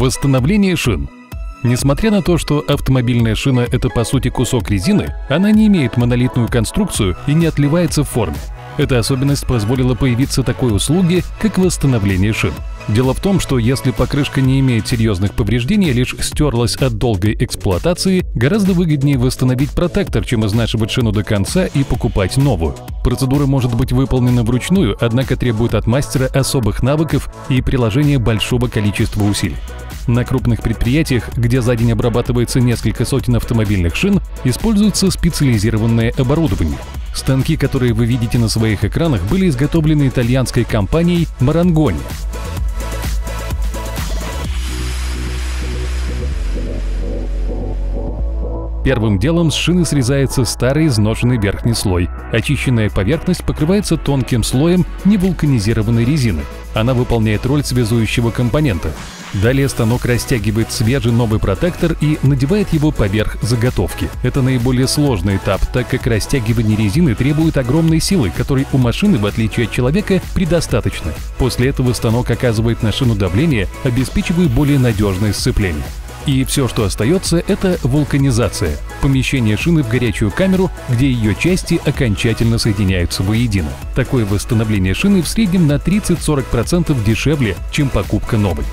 Восстановление шин. Несмотря на то, что автомобильная шина – это по сути кусок резины, она не имеет монолитную конструкцию и не отливается в форме. Эта особенность позволила появиться такой услуге, как восстановление шин. Дело в том, что если покрышка не имеет серьезных повреждений, а лишь стерлась от долгой эксплуатации, гораздо выгоднее восстановить протектор, чем изнашивать шину до конца и покупать новую. Процедура может быть выполнена вручную, однако требует от мастера особых навыков и приложения большого количества усилий. На крупных предприятиях, где за день обрабатывается несколько сотен автомобильных шин, используется специализированное оборудование. Станки, которые вы видите на своих экранах, были изготовлены итальянской компанией Marangoni. Первым делом с шины срезается старый изношенный верхний слой. Очищенная поверхность покрывается тонким слоем невулканизированной резины. Она выполняет роль связующего компонента. Далее станок растягивает свежий новый протектор и надевает его поверх заготовки. Это наиболее сложный этап, так как растягивание резины требует огромной силы, которой у машины, в отличие от человека, предостаточно. После этого станок оказывает на шину давление, обеспечивая более надежное сцепление. И все, что остается, это вулканизация – помещение шины в горячую камеру, где ее части окончательно соединяются воедино. Такое восстановление шины в среднем на 30–40% дешевле, чем покупка новой.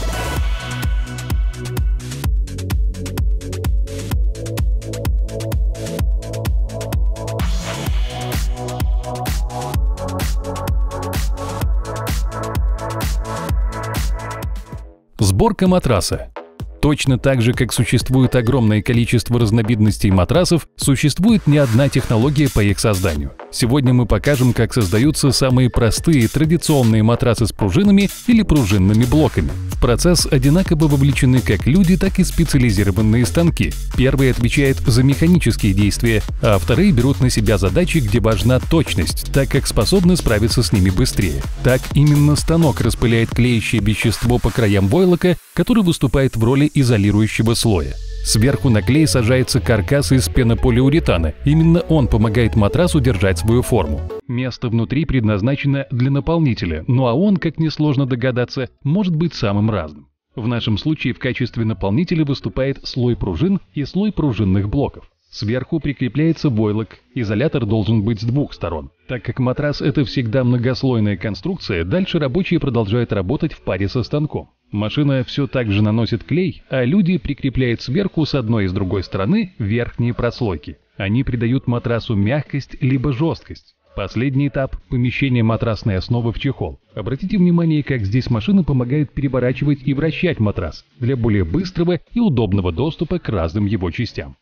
Сборка матраса. Точно так же, как существует огромное количество разновидностей матрасов, существует не одна технология по их созданию. Сегодня мы покажем, как создаются самые простые традиционные матрасы с пружинами или пружинными блоками. В процесс одинаково вовлечены как люди, так и специализированные станки. Первые отвечают за механические действия, а вторые берут на себя задачи, где важна точность, так как способны справиться с ними быстрее. Так именно станок распыляет клеящее вещество по краям войлока, который выступает в роли изолирующего слоя. Сверху на клей сажается каркас из пенополиуретана. Именно он помогает матрасу держать свою форму. Место внутри предназначено для наполнителя, ну а он, как несложно догадаться, может быть самым разным. В нашем случае в качестве наполнителя выступает слой пружин и слой пружинных блоков. Сверху прикрепляется войлок. Изолятор должен быть с двух сторон. Так как матрас – это всегда многослойная конструкция, дальше рабочие продолжают работать в паре со станком. Машина все так же наносит клей, а люди прикрепляют сверху с одной и с другой стороны верхние прослойки. Они придают матрасу мягкость либо жесткость. Последний этап – помещение матрасной основы в чехол. Обратите внимание, как здесь машина помогает переворачивать и вращать матрас для более быстрого и удобного доступа к разным его частям.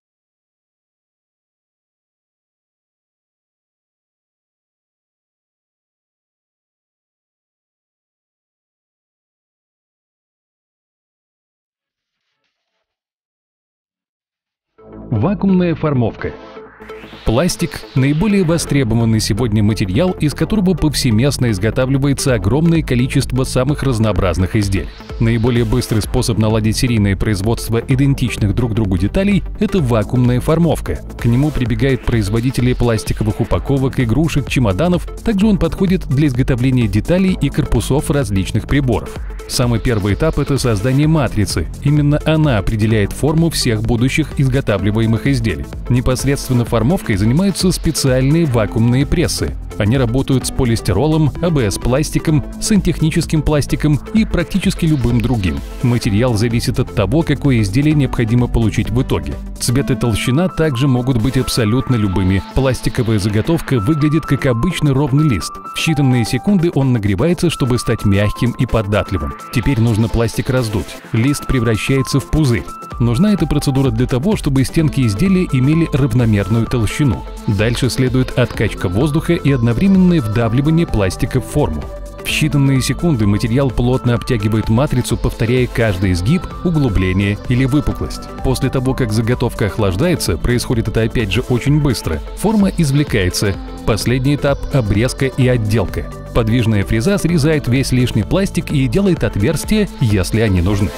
Вакуумная формовка. Пластик – наиболее востребованный сегодня материал, из которого повсеместно изготавливается огромное количество самых разнообразных изделий. Наиболее быстрый способ наладить серийное производство идентичных друг другу деталей – это вакуумная формовка. К нему прибегают производители пластиковых упаковок, игрушек, чемоданов. Также он подходит для изготовления деталей и корпусов различных приборов. Самый первый этап – это создание матрицы. Именно она определяет форму всех будущих изготавливаемых изделий. Непосредственно формовкой занимаются специальные вакуумные прессы. Они работают с полистиролом, АБС-пластиком, сантехническим пластиком и практически любым другим. Материал зависит от того, какое изделие необходимо получить в итоге. Цвет и толщина также могут быть абсолютно любыми. Пластиковая заготовка выглядит как обычный ровный лист. В считанные секунды он нагревается, чтобы стать мягким и податливым. Теперь нужно пластик раздуть. Лист превращается в пузырь. Нужна эта процедура для того, чтобы стенки изделия имели равномерную толщину. Дальше следует откачка воздуха и одновременное вдавливание пластика в форму. В считанные секунды материал плотно обтягивает матрицу, повторяя каждый изгиб, углубление или выпуклость. После того, как заготовка охлаждается, происходит это опять же очень быстро, форма извлекается. Последний этап – обрезка и отделка. Подвижная фреза срезает весь лишний пластик и делает отверстия, если они нужны.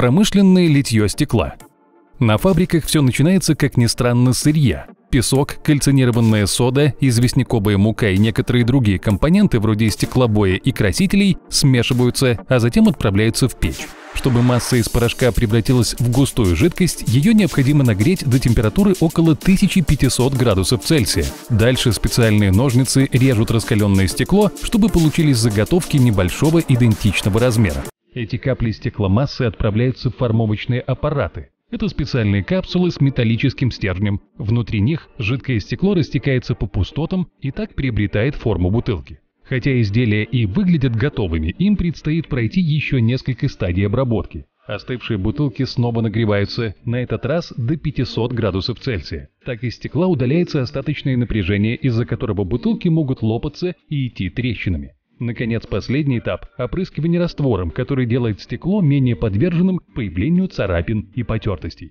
Промышленное литье стекла. На фабриках все начинается, как ни странно, с сырья. Песок, кальцинированная сода, известняковая мука и некоторые другие компоненты, вроде стеклобоя и красителей, смешиваются, а затем отправляются в печь. Чтобы масса из порошка превратилась в густую жидкость, ее необходимо нагреть до температуры около 1500 градусов Цельсия. Дальше специальные ножницы режут раскаленное стекло, чтобы получились заготовки небольшого идентичного размера. Эти капли стекломассы отправляются в формовочные аппараты. Это специальные капсулы с металлическим стержнем. Внутри них жидкое стекло растекается по пустотам и так приобретает форму бутылки. Хотя изделия и выглядят готовыми, им предстоит пройти еще несколько стадий обработки. Остывшие бутылки снова нагреваются, на этот раз до 500 градусов Цельсия. Так из стекла удаляется остаточное напряжение, из-за которого бутылки могут лопаться и идти трещинами. Наконец, последний этап – опрыскивание раствором, который делает стекло менее подверженным появлению царапин и потертостей.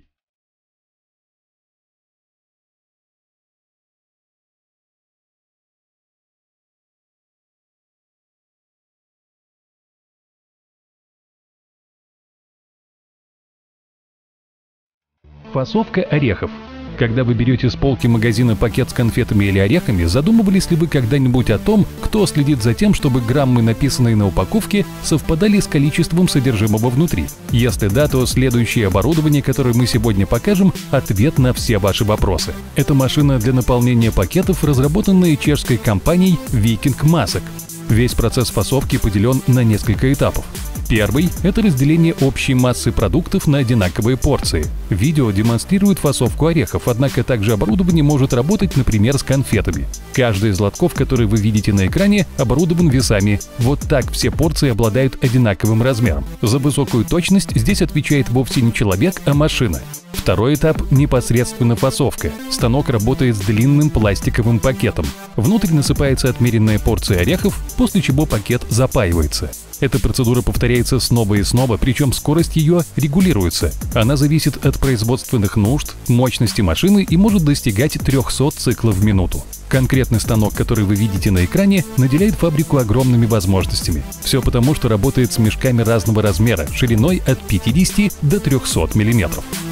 Фасовка орехов. Когда вы берете с полки магазина пакет с конфетами или орехами, задумывались ли вы когда-нибудь о том, кто следит за тем, чтобы граммы, написанные на упаковке, совпадали с количеством содержимого внутри? Если да, то следующее оборудование, которое мы сегодня покажем, ответ на все ваши вопросы. Это машина для наполнения пакетов, разработанная чешской компанией Viking Masek. Весь процесс фасовки поделен на несколько этапов. Первый – это разделение общей массы продуктов на одинаковые порции. Видео демонстрирует фасовку орехов, однако также оборудование может работать, например, с конфетами. Каждый из лотков, который вы видите на экране, оборудован весами. Вот так все порции обладают одинаковым размером. За высокую точность здесь отвечает вовсе не человек, а машина. Второй этап – непосредственно фасовка. Станок работает с длинным пластиковым пакетом. Внутрь насыпается отмеренная порция орехов, после чего пакет запаивается. Эта процедура повторяется снова и снова, причем скорость ее регулируется. Она зависит от производственных нужд, мощности машины и может достигать 300 циклов в минуту. Конкретный станок, который вы видите на экране, наделяет фабрику огромными возможностями. Все потому, что работает с мешками разного размера, шириной от 50 до 300 мм.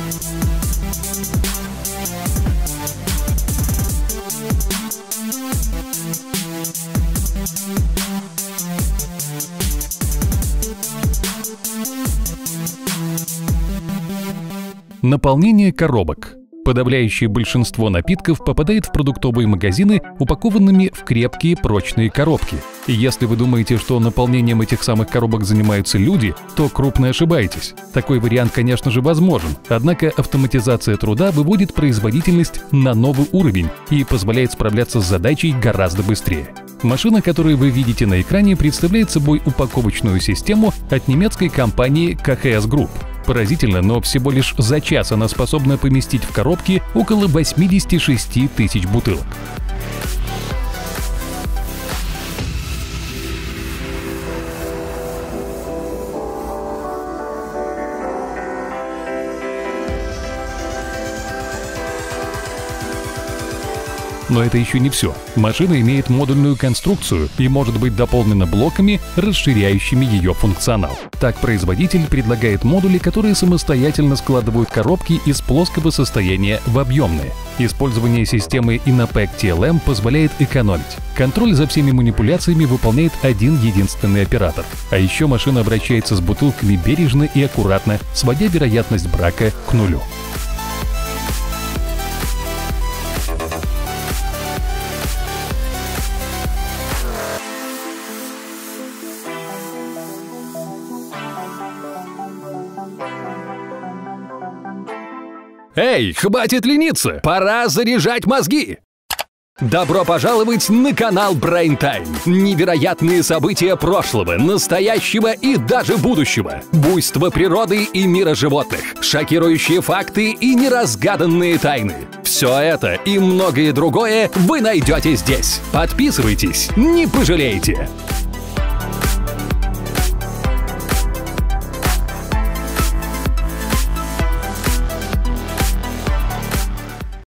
Наполнение коробок. Подавляющее большинство напитков попадает в продуктовые магазины упакованными в крепкие прочные коробки. И если вы думаете, что наполнением этих самых коробок занимаются люди, то крупно ошибаетесь. Такой вариант, конечно же, возможен, однако автоматизация труда выводит производительность на новый уровень и позволяет справляться с задачей гораздо быстрее. Машина, которую вы видите на экране, представляет собой упаковочную систему от немецкой компании KHS Group. Поразительно, но всего лишь за час она способна поместить в коробки около 86 тысяч бутылок. Но это еще не все. Машина имеет модульную конструкцию и может быть дополнена блоками, расширяющими ее функционал. Так производитель предлагает модули, которые самостоятельно складывают коробки из плоского состояния в объемные. Использование системы Innopec TLM позволяет экономить. Контроль за всеми манипуляциями выполняет один единственный оператор. А еще машина обращается с бутылками бережно и аккуратно, сводя вероятность брака к нулю. Эй, хватит лениться! Пора заряжать мозги! Добро пожаловать на канал Brain Time. Невероятные события прошлого, настоящего и даже будущего. Буйство природы и мира животных. Шокирующие факты и неразгаданные тайны. Все это и многое другое вы найдете здесь. Подписывайтесь, не пожалеете.